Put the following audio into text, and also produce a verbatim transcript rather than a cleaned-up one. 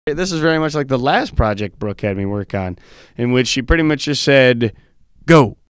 This is very much like the last project Brooke had me work on, in which she pretty much just said, go.